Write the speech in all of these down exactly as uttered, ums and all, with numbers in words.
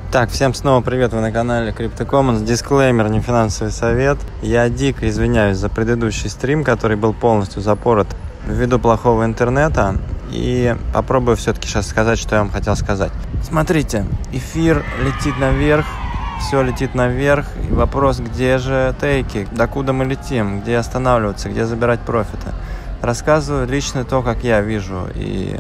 Так, всем снова привет, вы на канале CryptoCommons. Дисклеймер, не финансовый совет. Я дико извиняюсь за предыдущий стрим, который был полностью запорот ввиду плохого интернета. И попробую все-таки сейчас сказать, что я вам хотел сказать. Смотрите, эфир летит наверх, все летит наверх. И вопрос, где же тейки, докуда мы летим, где останавливаться, где забирать профиты. Рассказываю лично то, как я вижу и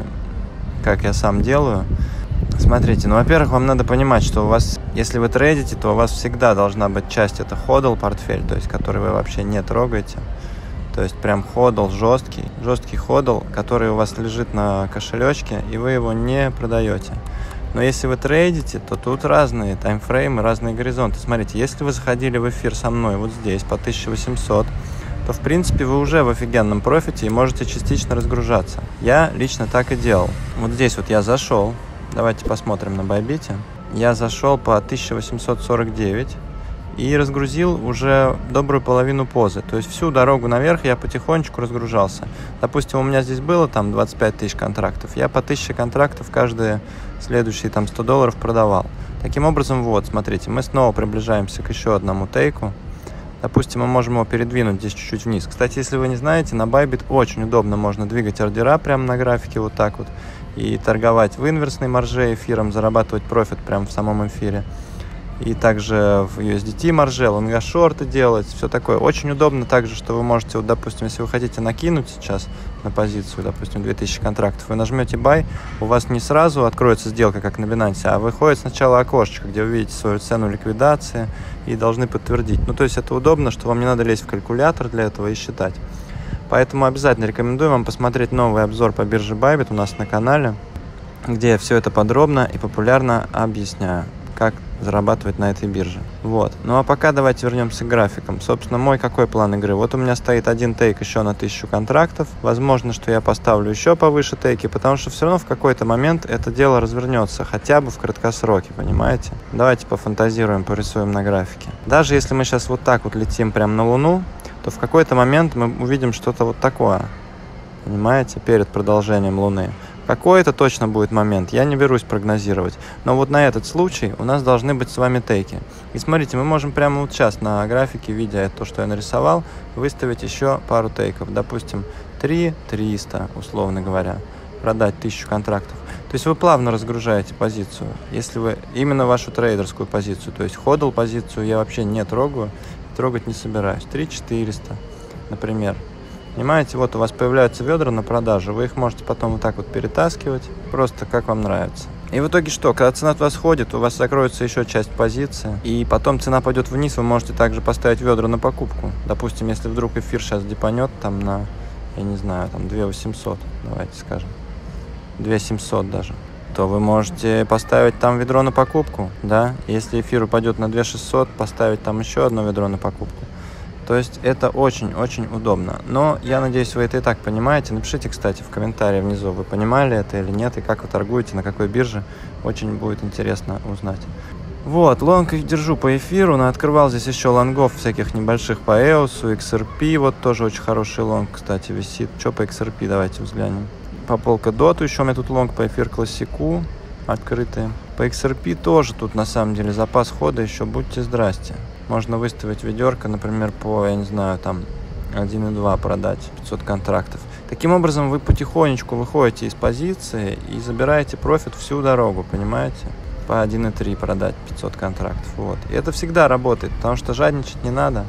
как я сам делаю. Смотрите, ну, во-первых, вам надо понимать, что у вас, если вы трейдите, то у вас всегда должна быть часть, это ходл портфель, то есть, который вы вообще не трогаете. То есть, прям ходл жесткий, жесткий ходл, который у вас лежит на кошелечке, и вы его не продаете. Но если вы трейдите, то тут разные таймфреймы, разные горизонты. Смотрите, если вы заходили в эфир со мной вот здесь по тысяче восемьсот, то, в принципе, вы уже в офигенном профите и можете частично разгружаться. Я лично так и делал. Вот здесь вот я зашел. Давайте посмотрим на Bybit. Я зашел по тысяча восемьсот сорок девять и разгрузил уже добрую половину позы. То есть всю дорогу наверх я потихонечку разгружался. Допустим, у меня здесь было там двадцать пять тысяч контрактов. Я по тысяче контрактов каждые следующие там сто долларов продавал. Таким образом, вот, смотрите, мы снова приближаемся к еще одному тейку. Допустим, мы можем его передвинуть здесь чуть-чуть вниз. Кстати, если вы не знаете, на Bybit очень удобно можно двигать ордера прямо на графике вот так вот. И торговать в инверсной марже эфиром, зарабатывать профит прямо в самом эфире. И также в ю эс ди ти марже, лонгошорты делать, все такое. Очень удобно также, что вы можете, вот, допустим, если вы хотите накинуть сейчас на позицию, допустим, две тысячи контрактов, вы нажмете buy, у вас не сразу откроется сделка, как на Binance, а выходит сначала окошечко, где вы видите свою цену ликвидации и должны подтвердить. Ну, то есть это удобно, что вам не надо лезть в калькулятор для этого и считать. Поэтому обязательно рекомендую вам посмотреть новый обзор по бирже Bybit у нас на канале, где я все это подробно и популярно объясняю, как зарабатывать на этой бирже. Вот. Ну а пока давайте вернемся к графикам. Собственно, мой какой план игры? Вот у меня стоит один тейк еще на тысячу контрактов. Возможно, что я поставлю еще повыше тейки, потому что все равно в какой-то момент это дело развернется, хотя бы в краткосроке, понимаете? Давайте пофантазируем, порисуем на графике. Даже если мы сейчас вот так вот летим прямо на Луну, то в какой-то момент мы увидим что-то вот такое, понимаете, перед продолжением Луны. Какой-то точно будет момент, я не берусь прогнозировать. Но вот на этот случай у нас должны быть с вами тейки. И смотрите, мы можем прямо вот сейчас на графике, видя то, что я нарисовал, выставить еще пару тейков. Допустим, три триста, условно говоря, продать тысячу контрактов. То есть вы плавно разгружаете позицию. Если вы именно вашу трейдерскую позицию, то есть ходл позицию я вообще не трогаю, трогать не собираюсь. три четыреста, например. Понимаете, вот у вас появляются ведра на продажу, вы их можете потом вот так вот перетаскивать, просто как вам нравится. И в итоге что? Когда цена от вас ходит, у вас закроется еще часть позиции, и потом цена пойдет вниз, вы можете также поставить ведра на покупку. Допустим, если вдруг эфир сейчас дипанет там на, я не знаю, там две тысячи восемьсот, давайте скажем, две тысячи семьсот даже, то вы можете поставить там ведро на покупку, да? Если эфир упадет на две тысячи шестьсот, поставить там еще одно ведро на покупку. То есть это очень-очень удобно. Но я надеюсь, вы это и так понимаете. Напишите, кстати, в комментарии внизу, вы понимали это или нет, и как вы торгуете, на какой бирже. Очень будет интересно узнать. Вот, лонг держу по эфиру. Но открывал здесь еще лонгов всяких небольших по и о эс, икс ар пи. Вот тоже очень хороший лонг, кстати, висит. Что по икс ар пи, давайте взглянем. По Polkadot еще у меня тут лонг по эфир классику открытые. По икс ар пи тоже тут на самом деле запас хода еще, будьте здрасте. Можно выставить ведерко, например, по, я не знаю, там один и два продать, пятьсот контрактов. Таким образом, вы потихонечку выходите из позиции и забираете профит всю дорогу, понимаете? По один и три продать пятьсот контрактов. Вот. И это всегда работает, потому что жадничать не надо.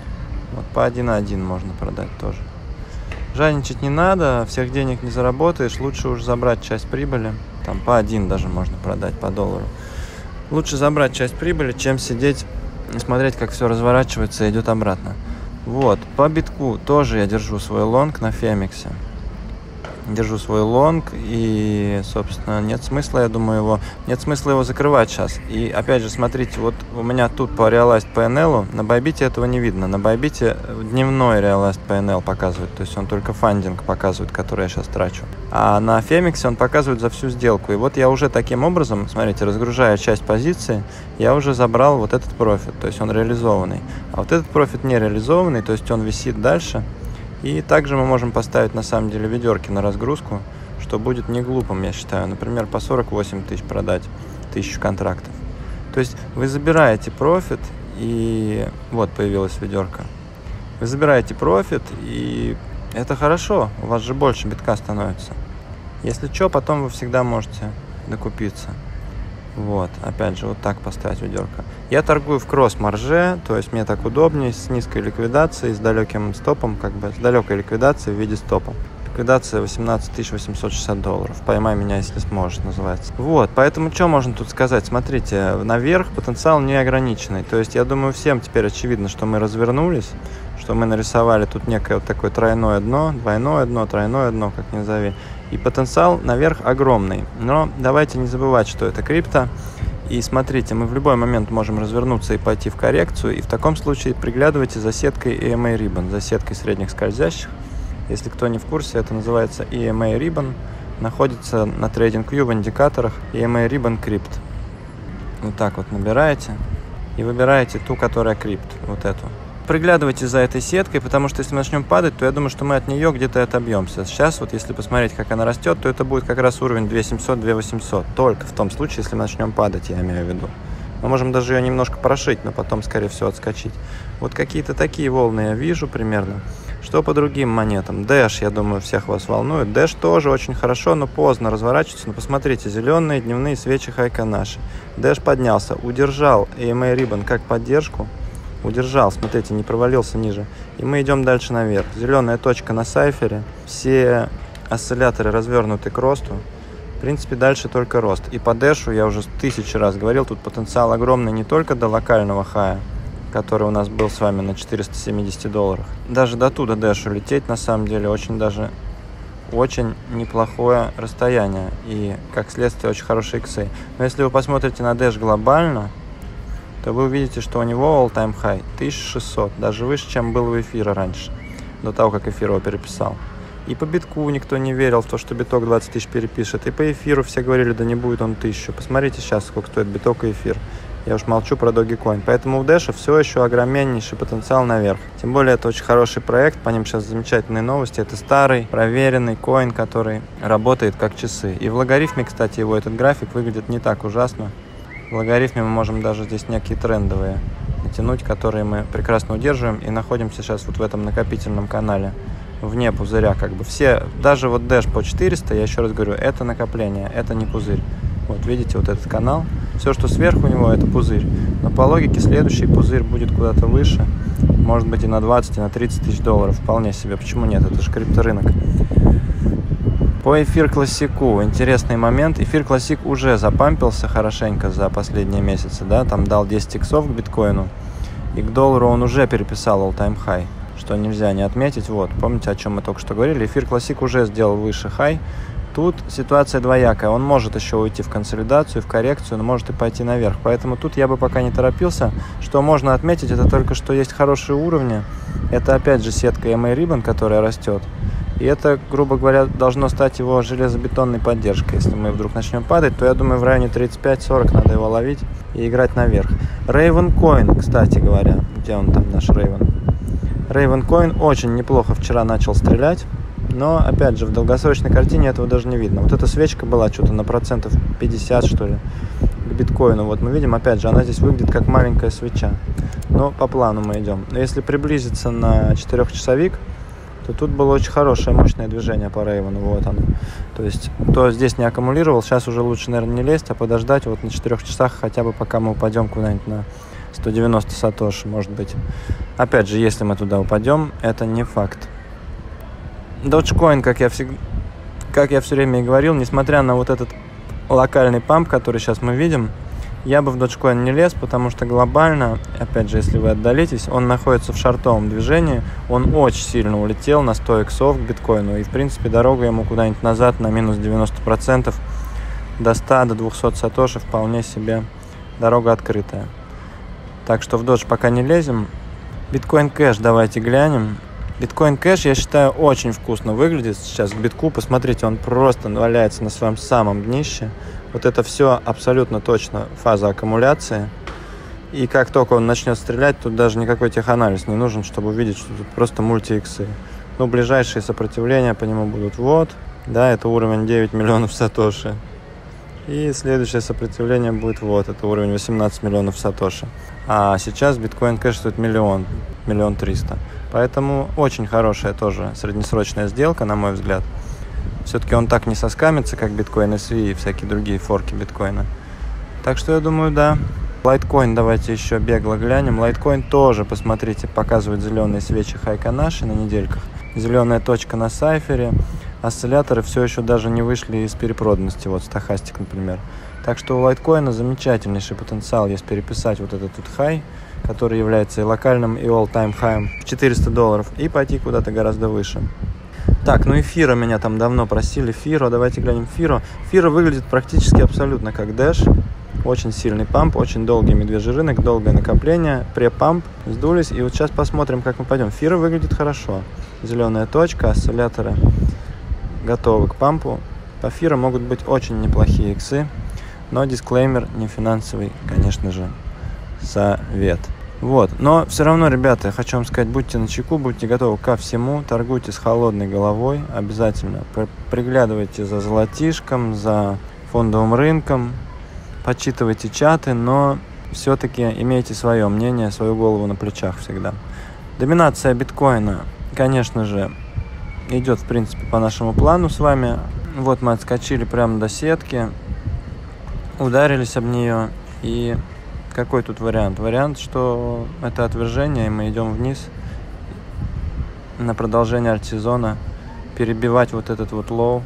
Вот по один и один можно продать тоже. Жадничать не надо, всех денег не заработаешь, лучше уж забрать часть прибыли. Там по один даже можно продать, по доллару. Лучше забрать часть прибыли, чем сидеть и смотреть, как все разворачивается и идет обратно. Вот, по битку тоже я держу свой лонг на Фемиксе. Держу свой лонг, и, собственно, нет смысла, я думаю, его нет смысла его закрывать сейчас. И опять же, смотрите, вот у меня тут по Realized пи эн эл, на Bybit этого не видно. На Bybit дневной Realized пи эн эл показывает, то есть он только фандинг показывает, который я сейчас трачу. А на Фемиксе он показывает за всю сделку. И вот я уже таким образом, смотрите, разгружая часть позиции, я уже забрал вот этот профит, то есть он реализованный. А вот этот профит не реализованный, то есть он висит дальше. И также мы можем поставить на самом деле ведерки на разгрузку, что будет не глупым, я считаю. Например, по сорок восемь тысяч продать тысячу контрактов. То То есть вы забираете профит, и вот появилась ведерко. Вы забираете профит, и это хорошо, у вас же больше битка становится. Если что, потом вы всегда можете докупиться. Вот, опять же, вот так поставить ведерко. Я торгую в кросс-марже, то есть мне так удобнее, с низкой ликвидацией, с далеким стопом, как бы, с далекой ликвидацией в виде стопа. Ликвидация восемнадцать тысяч восемьсот шестьдесят долларов. Поймай меня, если сможешь, называется. Вот, поэтому что можно тут сказать? Смотрите, наверх потенциал неограниченный. То есть я думаю, всем теперь очевидно, что мы развернулись, что мы нарисовали тут некое вот такое тройное дно, двойное дно, тройное дно, как ни назови. И потенциал наверх огромный. Но давайте не забывать, что это крипто. И смотрите, мы в любой момент можем развернуться и пойти в коррекцию. И в таком случае приглядывайте за сеткой и эм эй Ribbon, за сеткой средних скользящих. Если кто не в курсе, это называется и эм эй Ribbon. Находится на TradingView в индикаторах и эм эй Ribbon Crypt. Вот так вот набираете и выбираете ту, которая Crypt, вот эту. Приглядывайте за этой сеткой, потому что если мы начнем падать, то я думаю, что мы от нее где-то отобьемся. Сейчас вот если посмотреть, как она растет, то это будет как раз уровень две тысячи семьсот — две тысячи восемьсот. Только в том случае, если мы начнем падать, я имею в виду. Мы можем даже ее немножко прошить, но потом, скорее всего, отскочить. Вот какие-то такие волны я вижу примерно. Что по другим монетам? Dash, я думаю, всех вас волнует. Dash тоже очень хорошо, но поздно разворачивается. Но посмотрите, зеленые дневные свечи хайка наши. Dash поднялся, удержал и эм эй Ribbon как поддержку. Удержал, смотрите, не провалился ниже. И мы идем дальше наверх. Зеленая точка на сайфере. Все осцилляторы развернуты к росту. В принципе, дальше только рост. И по дэшу, я уже тысячи раз говорил, тут потенциал огромный не только до локального хая, который у нас был с вами на четырёхстах семидесяти долларах. Даже до туда дэшу лететь, на самом деле, очень даже очень неплохое расстояние. И, как следствие, очень хорошие иксы. Но если вы посмотрите на дэш глобально, то вы увидите, что у него all-time high тысяча шестьсот, даже выше, чем был у эфира раньше, до того, как эфир его переписал. И по битку никто не верил в то, что биток двадцать тысяч перепишет. И по эфиру все говорили, да не будет он тысячу. Посмотрите сейчас, сколько стоит биток и эфир. Я уж молчу про Dogecoin. Поэтому у Dash все еще огромнейший потенциал наверх. Тем более это очень хороший проект, по ним сейчас замечательные новости. Это старый, проверенный коин, который работает как часы. И в логарифме, кстати, его этот график выглядит не так ужасно. В логарифме мы можем даже здесь некие трендовые натянуть, которые мы прекрасно удерживаем. И находимся сейчас вот в этом накопительном канале. Вне пузыря как бы. Все, даже вот Dash по четыреста, я еще раз говорю, это накопление, это не пузырь. Вот видите, вот этот канал. Все, что сверху него, это пузырь. Но по логике следующий пузырь будет куда-то выше. Может быть и на двадцать, и на тридцать тысяч долларов. Вполне себе. Почему нет? Это же крипторынок. По эфир классику. Интересный момент. Эфир классик уже запампился хорошенько за последние месяцы. Да? Там дал десять иксов к биткоину. И к доллару он уже переписал all-time high. Что нельзя не отметить. Вот, помните, о чем мы только что говорили? Эфир классик уже сделал выше хай. Тут ситуация двоякая. Он может еще уйти в консолидацию, в коррекцию, но может и пойти наверх. Поэтому тут я бы пока не торопился. Что можно отметить, это только что есть хорошие уровни. Это опять же сетка эм эй Ribbon, которая растет. И это, грубо говоря, должно стать его железобетонной поддержкой. Если мы вдруг начнем падать, то я думаю, в районе тридцать пять сорок надо его ловить и играть наверх. Raven Coin, кстати говоря. Где он там, наш Raven? Raven Coin очень неплохо вчера начал стрелять. Но, опять же, в долгосрочной картине этого даже не видно. Вот эта свечка была что-то на процентов пятьдесят, что ли, к биткоину. Вот мы видим, опять же, она здесь выглядит как маленькая свеча. Но по плану мы идем. Но если приблизиться на четырехчасовик, то тут было очень хорошее, мощное движение по Рейвену. Вот оно. То есть, кто здесь не аккумулировал, сейчас уже лучше, наверное, не лезть, а подождать вот на четырех часах, хотя бы пока мы упадем куда-нибудь на сто девяносто сатоши, может быть. Опять же, если мы туда упадем, это не факт. Dogecoin, как я, всег... как я все время и говорил, несмотря на вот этот локальный памп, который сейчас мы видим, я бы в Dogecoin не лез, потому что глобально, опять же, если вы отдалитесь, он находится в шортовом движении, он очень сильно улетел на сто иксов к биткоину, и в принципе дорога ему куда-нибудь назад на минус девяносто процентов до ста, до двухсот сатоши вполне себе дорога открытая. Так что в Doge пока не лезем. Биткоин Кэш давайте глянем. Биткоин Кэш, я считаю, очень вкусно выглядит сейчас к битку. Посмотрите, он просто валяется на своем самом днище. Вот это все абсолютно точно фаза аккумуляции. И как только он начнет стрелять, тут даже никакой теханализ не нужен, чтобы увидеть, что тут просто мульти-иксы. Ну, ближайшие сопротивления по нему будут вот. Да, это уровень девять миллионов сатоши. И следующее сопротивление будет вот, это уровень восемнадцать миллионов сатоши. А сейчас биткоин кэш стоит миллион, миллион триста. Поэтому очень хорошая тоже среднесрочная сделка, на мой взгляд. Все-таки он так не соскамится, как биткоин эс ви и всякие другие форки биткоина. Так что я думаю, да. Лайткоин давайте еще бегло глянем. Лайткоин тоже, посмотрите, показывает зеленые свечи Хайконаши на недельках. Зеленая точка на сайфере. Осцилляторы все еще даже не вышли из перепроданности. Вот стохастик, например. Так что у лайткоина замечательнейший потенциал есть переписать вот этот тут хай, который является и локальным, и all-time хайем в четыреста долларов, и пойти куда-то гораздо выше. Так, ну и Фиро меня там давно просили. Фиро, давайте глянем Фиро. Фиро выглядит практически абсолютно как Dash. Очень сильный памп, очень долгий медвежий рынок, долгое накопление, препамп, сдулись. И вот сейчас посмотрим, как мы пойдем. Фиро выглядит хорошо. Зеленая точка, осцилляторы готовы к пампу. По Фиро могут быть очень неплохие иксы, но дисклеймер не финансовый, конечно же, совет. Вот, но все равно, ребята, я хочу вам сказать, будьте начеку, будьте готовы ко всему, торгуйте с холодной головой, обязательно приглядывайте за золотишком, за фондовым рынком, почитывайте чаты, но все-таки имейте свое мнение, свою голову на плечах всегда. Доминация биткоина, конечно же, идет, в принципе, по нашему плану с вами. Вот мы отскочили прямо до сетки, ударились об нее, и какой тут вариант? Вариант, что это отвержение, и мы идем вниз на продолжение альтсезона, перебивать вот этот вот лоу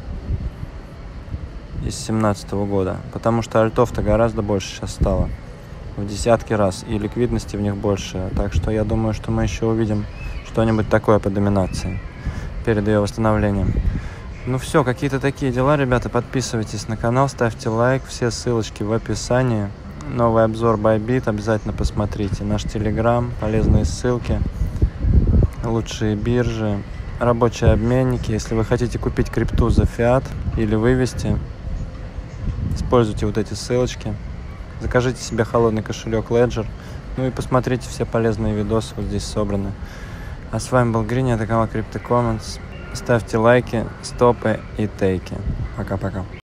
из семнадцатого года, потому что альтов-то гораздо больше сейчас стало, в десятки раз, и ликвидности в них больше, так что я думаю, что мы еще увидим что-нибудь такое по доминации перед ее восстановлением. Ну все, какие-то такие дела, ребята, подписывайтесь на канал, ставьте лайк, все ссылочки в описании. Новый обзор Bybit обязательно посмотрите, наш телеграм, полезные ссылки, лучшие биржи, рабочие обменники. Если вы хотите купить крипту за фиат или вывести, используйте вот эти ссылочки, закажите себе холодный кошелек Ledger, ну и посмотрите все полезные видосы, вот здесь собраны. А с вами был Грини, это канал CryptoCommons. Ставьте лайки, стопы и тейки. Пока-пока.